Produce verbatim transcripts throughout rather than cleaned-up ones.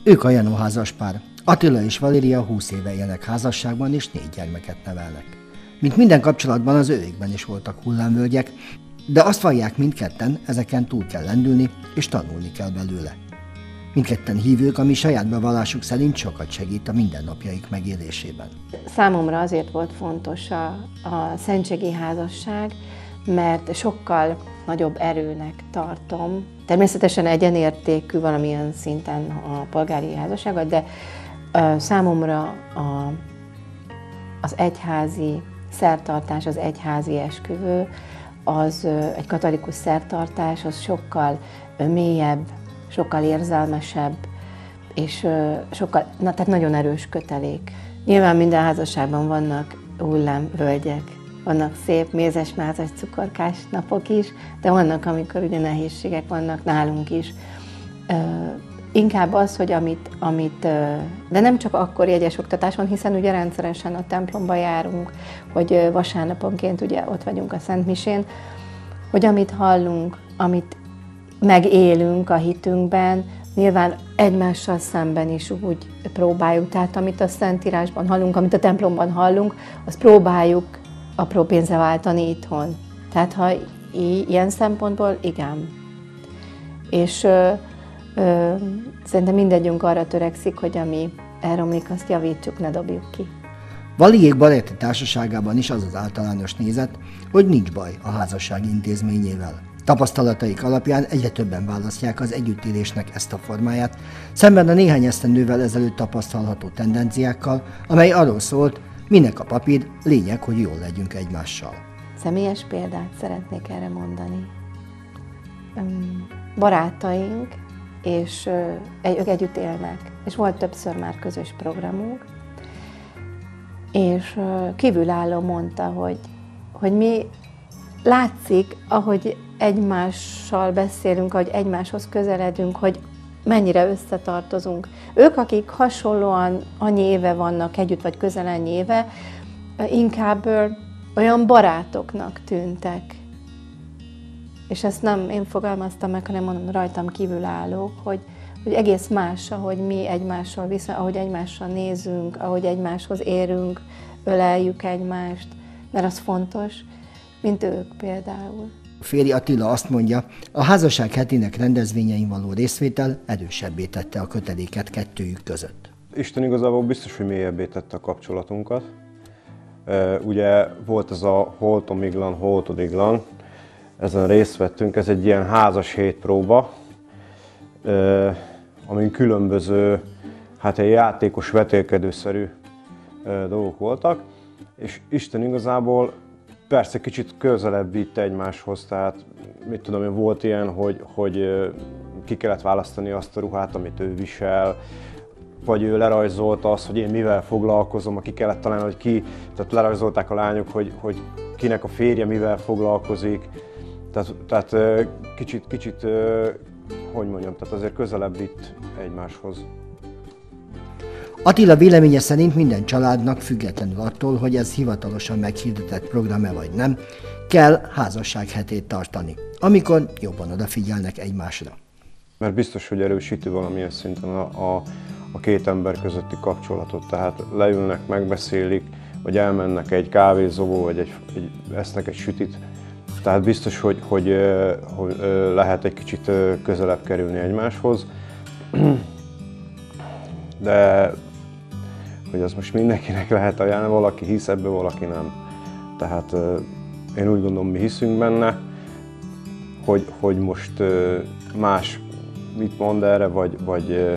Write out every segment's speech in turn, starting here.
Ők a Jenó házaspár. Attila és Valéria húsz éve élnek házasságban, és négy gyermeket nevelnek. Mint minden kapcsolatban, az övékben is voltak hullámvölgyek, de azt vallják mindketten, ezeken túl kell lendülni, és tanulni kell belőle. Mindketten hívők, ami saját bevallásuk szerint sokat segít a mindennapjaik megélésében. Számomra azért volt fontos a, a szentségi házasság, mert sokkal nagyobb erőnek tartom. Természetesen egyenértékű valamilyen szinten a polgári házasságot, de uh, számomra a, az egyházi szertartás, az egyházi esküvő, az uh, egy katolikus szertartás, az sokkal uh, mélyebb, sokkal érzelmesebb, és uh, sokkal, na, tehát nagyon erős kötelék. Nyilván minden házasságban vannak hullámvölgyek, vannak szép mézes-mázas cukorkás napok is, de vannak, amikor ugye nehézségek vannak nálunk is. Uh, inkább az, hogy amit, amit uh, de nem csak akkor jegyes oktatás van, hiszen ugye rendszeresen a templomba járunk, hogy uh, vasárnaponként ugye ott vagyunk a Szentmisén, hogy amit hallunk, amit megélünk a hitünkben, nyilván egymással szemben is úgy próbáljuk, tehát amit a Szentírásban hallunk, amit a templomban hallunk, azt próbáljuk apró pénzre váltani itthon. Tehát ha ilyen szempontból, igen. És ö, ö, szerintem mindegyünk arra törekszik, hogy ami elromlik, azt javítsuk, ne dobjuk ki. Valiék baráti társaságában is az az általános nézet, hogy nincs baj a házasság intézményével. Tapasztalataik alapján egyre többen választják az együttélésnek ezt a formáját, szemben a néhány esztendővel ezelőtt tapasztalható tendenciákkal, amely arról szólt, minek a papír, lényeg, hogy jól legyünk egymással. Személyes példát szeretnék erre mondani. Barátaink, és ők együtt élnek, és volt többször már közös programunk, és kívülálló mondta, hogy, hogy mi látszik, ahogy egymással beszélünk, ahogy egymáshoz közeledünk, hogy mennyire összetartozunk. Ők, akik hasonlóan annyi éve vannak együtt, vagy közel annyi éve, inkább olyan barátoknak tűntek. És ezt nem én fogalmaztam meg, hanem mondom rajtam kívülállók, hogy, hogy egész más, ahogy mi egymással viszont, ahogy egymással nézünk, ahogy egymáshoz érünk, öleljük egymást, mert az fontos, mint ők például. A férj Attila azt mondja, a házasság hetének rendezvényein való részvétel erősebbé tette a köteléket kettőjük között. Isten igazából biztos, hogy mélyebbé tette a kapcsolatunkat. Ugye volt ez a holtomiglan, holtodiglan, ezen részt vettünk, ez egy ilyen házas hétpróba, amin különböző, hát egy játékos, vetélkedőszerű dolgok voltak, és Isten igazából persze kicsit közelebb vitte egymáshoz, tehát mit tudom én, volt ilyen, hogy, hogy ki kellett választani azt a ruhát, amit ő visel, vagy ő lerajzolta azt, hogy én mivel foglalkozom, aki kellett találni, hogy ki, tehát lerajzolták a lányok, hogy, hogy kinek a férje mivel foglalkozik, tehát, tehát kicsit, kicsit, hogy mondjam, tehát azért közelebb vitt egymáshoz. Attila véleménye szerint minden családnak, függetlenül attól, hogy ez hivatalosan meghirdetett program-e vagy nem, kell házassághetét tartani, amikor jobban odafigyelnek egymásra. Mert biztos, hogy erősíti valamilyen szinten a, a, a két ember közötti kapcsolatot, tehát leülnek, megbeszélik, vagy elmennek egy kávézóba, vagy egy, egy, esznek egy sütit. Tehát biztos, hogy, hogy, hogy lehet egy kicsit közelebb kerülni egymáshoz. De hogy az most mindenkinek lehet ajánlani, valaki hisz ebbe, valaki nem. Tehát én úgy gondolom, mi hiszünk benne, hogy, hogy most más mit mond erre, vagy, vagy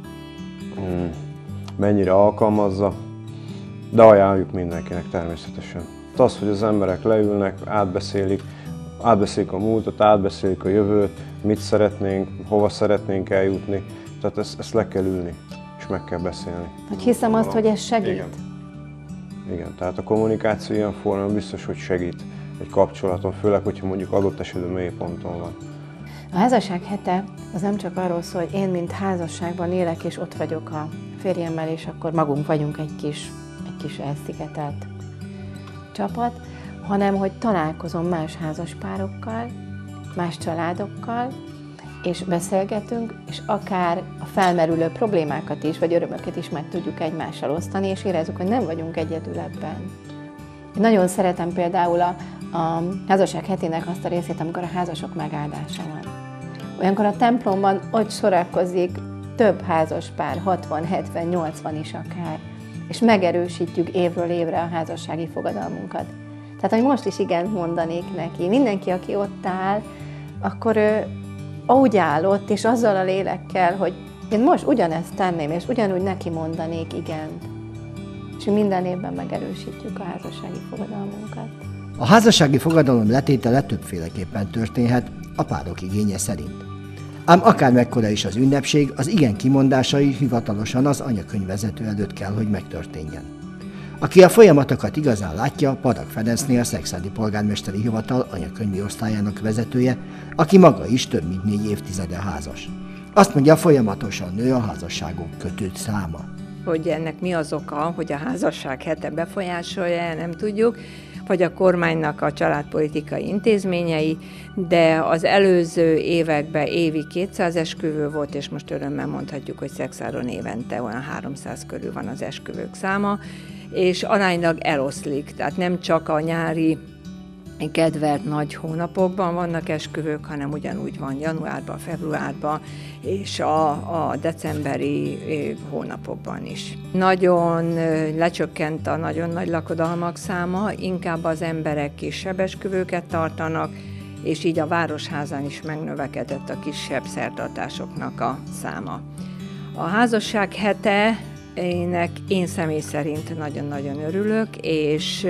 mennyire alkalmazza, de ajánljuk mindenkinek természetesen. Az, hogy az emberek leülnek, átbeszélik, átbeszélik a múltat, átbeszélik a jövőt, mit szeretnénk, hova szeretnénk eljutni, tehát ezt, ezt le kell ülni, és meg kell beszélni. Hogy hiszem azt, hogy ez segít. Igen. Igen, tehát a kommunikáció ilyen formában biztos, hogy segít egy kapcsolaton, főleg, hogyha mondjuk adott esetben mélyponton van. A házasság hete az nem csak arról szól, hogy én, mint házasságban élek, és ott vagyok a férjemmel, és akkor magunk vagyunk egy kis, egy kis elszigetelt csapat, hanem hogy találkozom más házaspárokkal, más családokkal, és beszélgetünk, és akár a felmerülő problémákat is, vagy örömöket is meg tudjuk egymással osztani, és érezzük, hogy nem vagyunk egyedül ebben. Én nagyon szeretem például a, a házasság hetének azt a részét, amikor a házasok megáldása van. Olyankor a templomban ott sorakozik több házas pár, hatvan, hetven, nyolcvan is akár, és megerősítjük évről évre a házassági fogadalmunkat. Tehát, hogy most is igent mondanék neki. Mindenki, aki ott áll, akkor ő úgy áll ott, és azzal a lélekkel, hogy én most ugyanezt tenném, és ugyanúgy neki mondanék igent. És minden évben megerősítjük a házassági fogadalmunkat. A házassági fogadalom letétele többféleképpen történhet, a párok igénye szerint. Ám akármekkora is az ünnepség, az igen kimondásai hivatalosan az anyakönyvvezető előtt kell, hogy megtörténjen. Aki a folyamatokat igazán látja, Padak Ferencné, a Szekszárdi Polgármesteri Hivatal anyakönyvi osztályának vezetője, aki maga is több mint négy évtizede házas. Azt mondja, folyamatosan nő a házasságok kötőt száma. Hogy ennek mi az oka, hogy a házasság hete befolyásolja, nem tudjuk, vagy a kormánynak a családpolitikai intézményei, de az előző években évi kétszáz esküvő volt, és most örömmel mondhatjuk, hogy Szekszáron évente olyan háromszáz körül van az esküvők száma, és aránylag eloszlik, tehát nem csak a nyári kedvelt nagy hónapokban vannak esküvők, hanem ugyanúgy van januárban, februárban és a, a decemberi hónapokban is. Nagyon lecsökkent a nagyon nagy lakodalmak száma, inkább az emberek kisebb esküvőket tartanak, és így a városházán is megnövekedett a kisebb szertartásoknak a száma. A házasság hete ének én személy szerint nagyon-nagyon örülök, és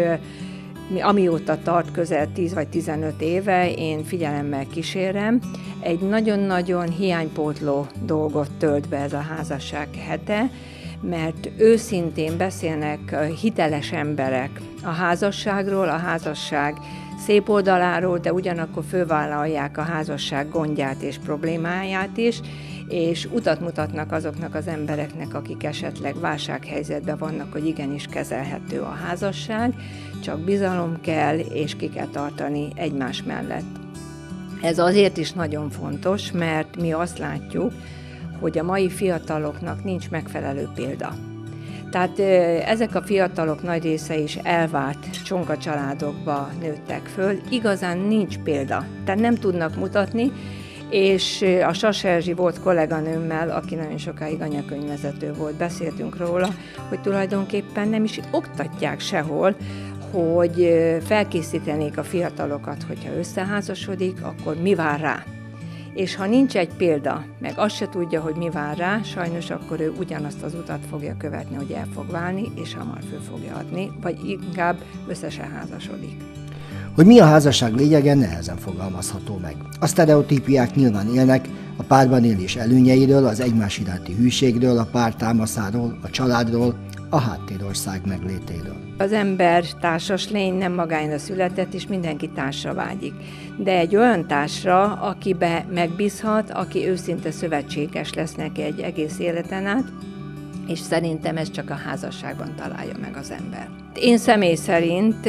amióta tart közel tíz vagy tizenöt éve, én figyelemmel kísérem. Egy nagyon-nagyon hiánypótló dolgot tölt be ez a házasság hete, mert őszintén beszélnek hiteles emberek a házasságról, a házasság szép oldaláról, de ugyanakkor fölvállalják a házasság gondját és problémáját is, és utat mutatnak azoknak az embereknek, akik esetleg válsághelyzetben vannak, hogy igenis kezelhető a házasság, csak bizalom kell, és ki kell tartani egymás mellett. Ez azért is nagyon fontos, mert mi azt látjuk, hogy a mai fiataloknak nincs megfelelő példa. Tehát ezek a fiatalok nagy része is elvárt csonka családokba nőttek föl, igazán nincs példa, tehát nem tudnak mutatni, és a Sas Erzsi volt kolléganőmmel, aki nagyon sokáig anyakönyvvezető volt, beszéltünk róla, hogy tulajdonképpen nem is oktatják sehol, hogy felkészítenék a fiatalokat, hogyha összeházasodik, akkor mi vár rá. És ha nincs egy példa, meg azt se tudja, hogy mi vár rá, sajnos akkor ő ugyanazt az utat fogja követni, hogy el fog válni, és hamar föl fogja adni, vagy inkább össze se házasodik. Hogy mi a házasság lényege, nehezen fogalmazható meg. A sztereotípiák nyilván élnek, a párban élés előnyeiről, az egymás iránti hűségről, a pár támaszáról, a családról, a háttérország meglétéről. Az ember társas lény, nem magára született, és mindenki társra vágyik. De egy olyan társra, akibe megbízhat, aki őszinte szövetséges lesz neki egy egész életen át, és szerintem ez csak a házasságban találja meg az ember. Én személy szerint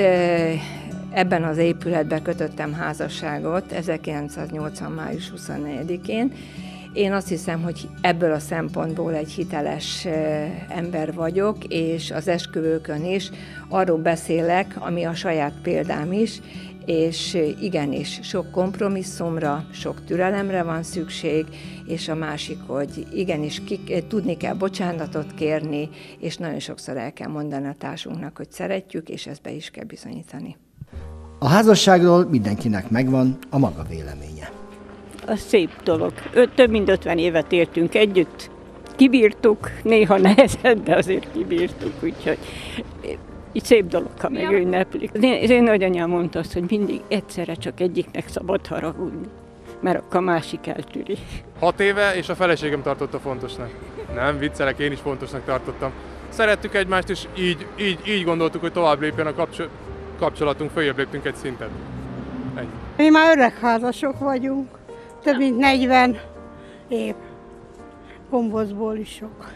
ebben az épületben kötöttem házasságot ezerkilencszáznyolcvan. május huszonnegyedikén. Én azt hiszem, hogy ebből a szempontból egy hiteles ember vagyok, és az esküvőkön is arról beszélek, ami a saját példám is, és igenis sok kompromisszumra, sok türelemre van szükség, és a másik, hogy igenis ki, tudni kell bocsánatot kérni, és nagyon sokszor el kell mondani a társunknak, hogy szeretjük, és ezt be is kell bizonyítani. A házasságról mindenkinek megvan a maga véleménye. Az szép dolog. Ö, több mint ötven évet éltünk együtt. Kibírtuk, néha nehezebb, de azért kibírtuk, úgyhogy így szép dolog, ha megünneplik. Az én, az én nagyanyám mondta azt, hogy mindig egyszerre csak egyiknek szabad haragudni, mert akkor a másik eltűri. Hat éve, és a feleségem tartotta fontosnak. Nem, viccelek, én is fontosnak tartottam. Szerettük egymást, és így, így, így gondoltuk, hogy tovább lépjen a kapcsol- kapcsolatunk, följebb léptünk egy szintet. Ennyi. Mi már öregházasok vagyunk, több mint negyven év. Gombozból is sok.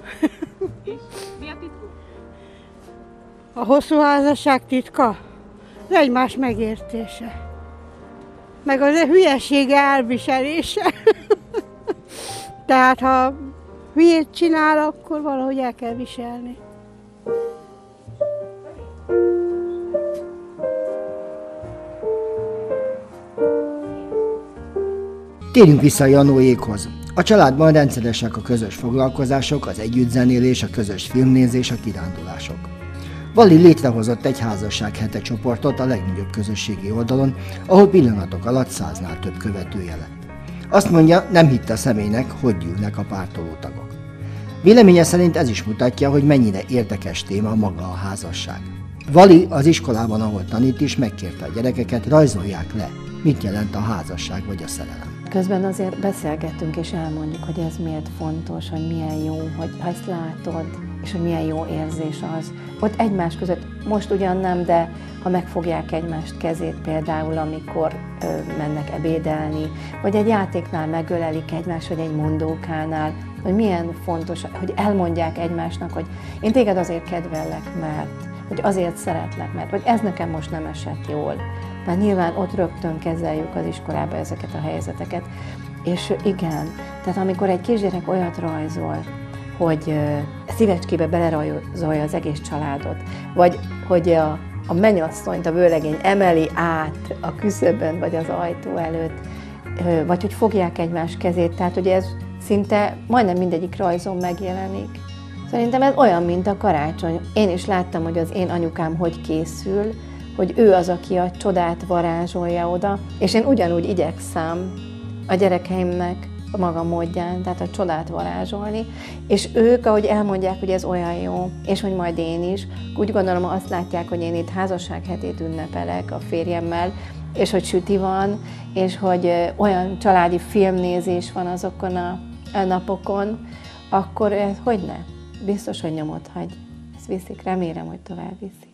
Mi a titkuk? A hosszú házasság titka? Az egymás megértése. Meg az a hülyesége elviselése. Tehát ha hülyét csinál, akkor valahogy el kell viselni. Térjünk vissza Janóékhoz. A családban rendszeresek a közös foglalkozások, az együttzenélés, a közös filmnézés, a kirándulások. Vali létrehozott egy házasság hete csoportot a legnagyobb közösségi oldalon, ahol pillanatok alatt száznál több követője lett. Azt mondja, nem hitte a személynek, hogy gyűlnek a pártoló tagok. Véleménye szerint ez is mutatja, hogy mennyire érdekes téma maga a házasság. Vali az iskolában, ahol tanít is, megkérte a gyerekeket, rajzolják le, mit jelent a házasság vagy a szerelem. Közben azért beszélgettünk és elmondjuk, hogy ez miért fontos, hogy milyen jó, hogy ha ezt látod, és hogy milyen jó érzés az. Ott egymás között, most ugyan nem, de ha megfogják egymást kezét például, amikor ö, mennek ebédelni, vagy egy játéknál megölelik egymást, vagy egy mondókánál, hogy milyen fontos, hogy elmondják egymásnak, hogy én téged azért kedvellek, mert, hogy azért szeretlek, mert, vagy ez nekem most nem esett jól. Mert nyilván ott rögtön kezeljük az iskolában ezeket a helyzeteket. És igen, tehát amikor egy kisgyerek olyat rajzol, hogy szívecskébe belerajzolja az egész családot, vagy hogy a, a mennyasszonyt, a vőlegény emeli át a küszöbön, vagy az ajtó előtt, vagy hogy fogják egymás kezét, tehát hogy ez szinte majdnem mindegyik rajzon megjelenik. Szerintem ez olyan, mint a karácsony. Én is láttam, hogy az én anyukám hogy készül, hogy ő az, aki a csodát varázsolja oda, és én ugyanúgy igyekszem a gyerekeimnek a maga módján, tehát a csodát varázsolni, és ők, ahogy elmondják, hogy ez olyan jó, és hogy majd én is, úgy gondolom, azt látják, hogy én itt házassághetét ünnepelek a férjemmel, és hogy süti van, és hogy olyan családi filmnézés van azokon a napokon, akkor ez hogy ne? Biztos, hogy nyomot hagy. Ezt viszik, remélem, hogy tovább viszik.